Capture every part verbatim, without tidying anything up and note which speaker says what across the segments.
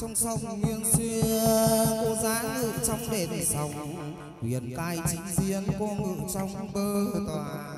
Speaker 1: trong sông nghiêng xuyên cô giá ngự trong đền sông huyền cai chính diên cô ngự trong bơ tòa.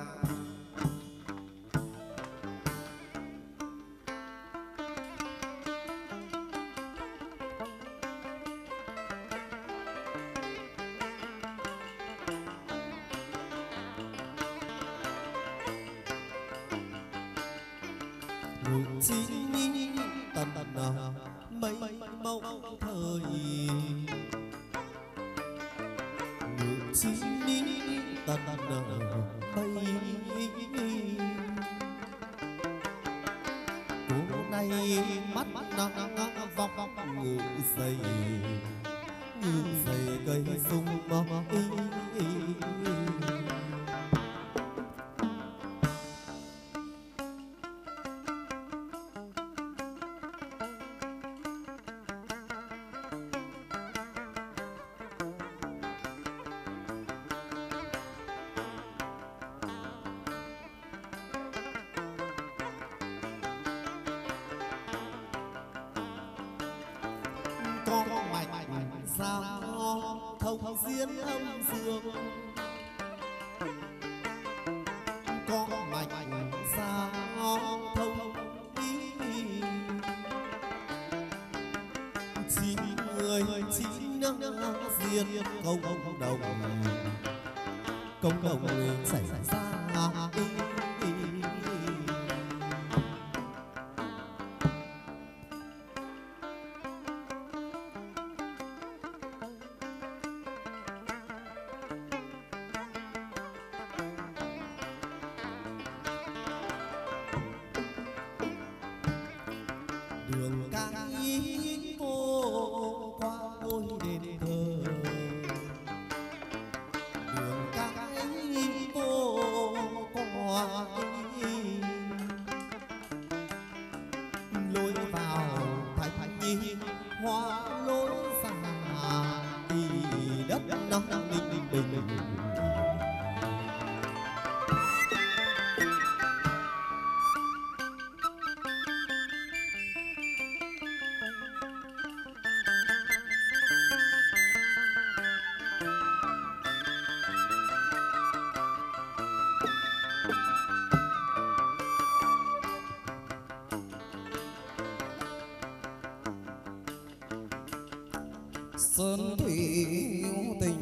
Speaker 1: Sơn thủy hữu tình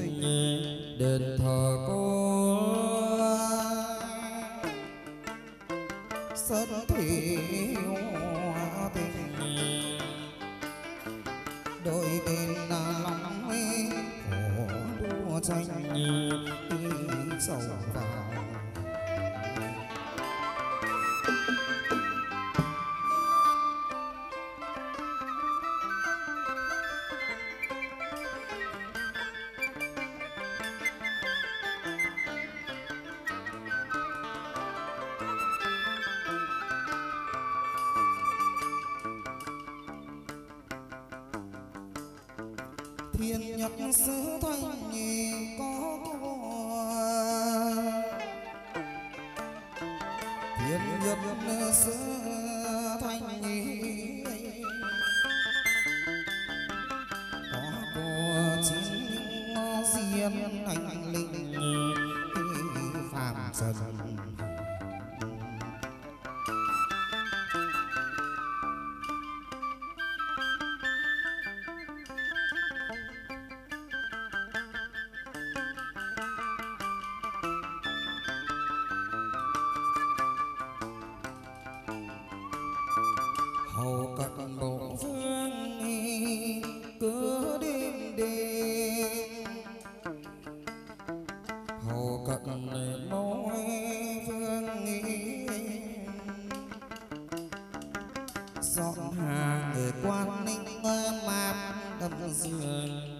Speaker 1: đền thờ cô, sơn thủy hữu tình đôi bên lòng khổ đua tranh sầu vào. Thiên nhật sứ thanh nhì có thiên nhật sứ thanh nhì có cô chính diên anh linh phàm trần. Hầu cận bộ vương cứ đêm đêm, hầu cận mỗi vương dọn hàng người quan ninh mát đâm giường.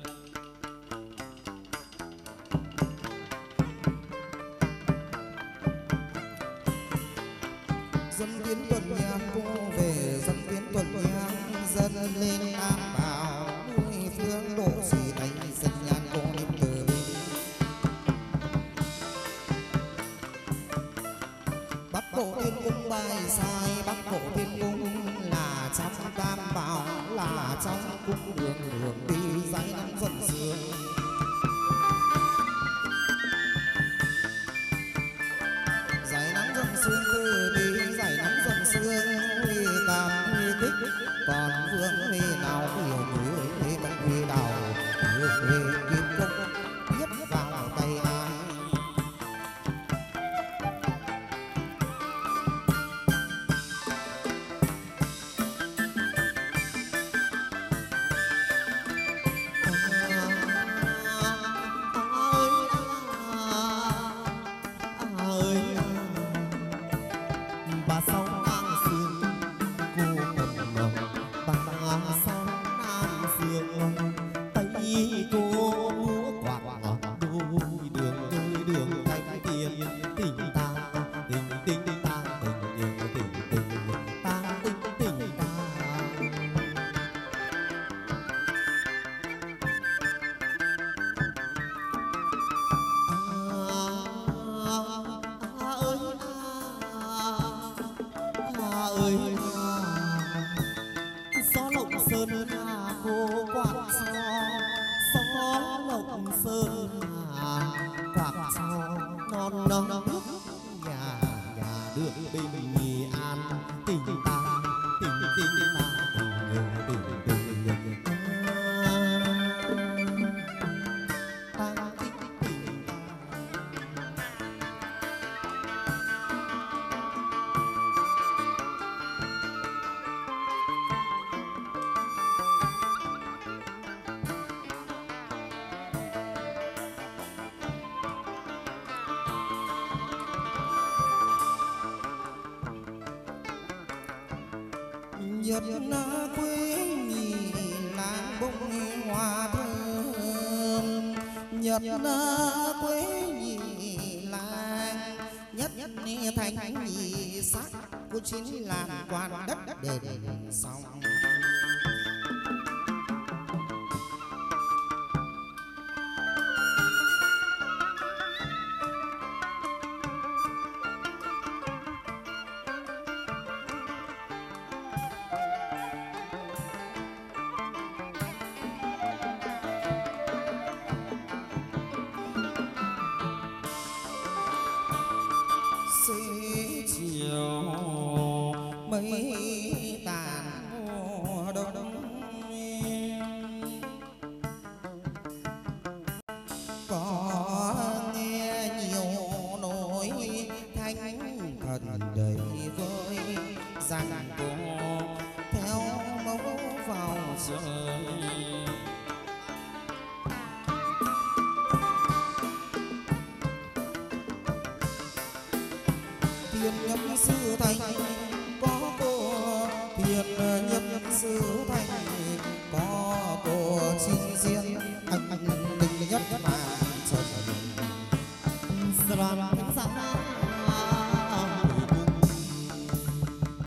Speaker 1: Dân tiến tuần nhang cô về, dân tiến tuần nhang dân lên an bảo nuôi phương độ gì đánh dân nhang cô niệm từ bi. Bắc bộ tiên cung bài sai, bắc bộ tiên cung là trong tam bảo là là trong cung đường đường đi dãy nắng dần sương. Dãy nắng dần sương từ đi dãy nắng dần sương vì cảm huy thích còn vương huy nào hiểu núi huy vẫn huy đào hương huy kim công biết vào tay ai. Nhật na quê nhì làng bông hoa thơm. Nhật na quê nhì làng nhất ni thành nhì sắc của chính làng quan đất đền sông. Mây tàn mùa đông có nghe nhiều nỗi thanh thần đầy vơi rằng cô theo mẫu vào trời. Thiên nhâm sư thành có cô, thiên nhâm sư thành có cô xin riêng anh tình nhất mà trời.